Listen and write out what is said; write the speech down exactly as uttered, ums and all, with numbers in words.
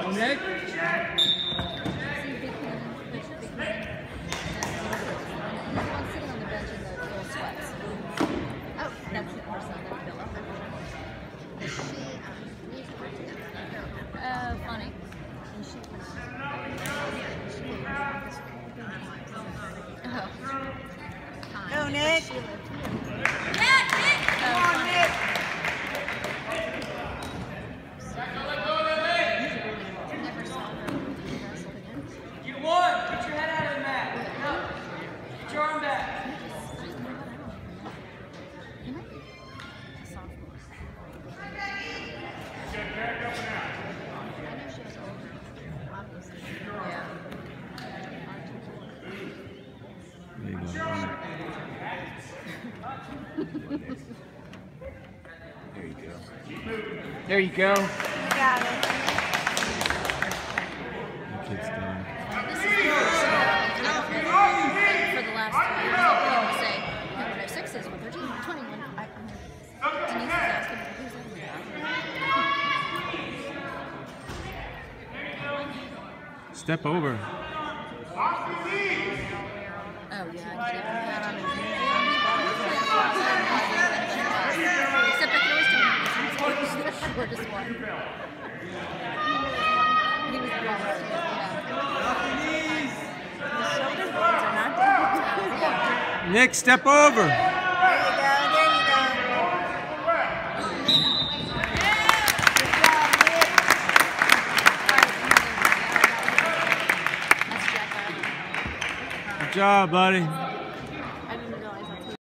Nick? Uh, funny. Oh. Go, Nick. Yeah, Nick! Come on, Nick. Never saw her wrestle again. Get one. Get your head out of the mat. Get up. Get your arm back. He might be a sophomore. I know she was older. Obviously. Yeah. There you go. There you go. You got it. The kid's done. This is the first outfit for the last three years. I've been able to say, no, no, sixes, one thirteen, one twenty, one. I, I'm Denise is asking, who's that? Step over. Oh, yeah, I did have on his except I can always tell him he's the shortest one. He was the The shoulder blades are not difficult. Nick, step over. There you go. There you go. Good job, Nick. Good job, buddy.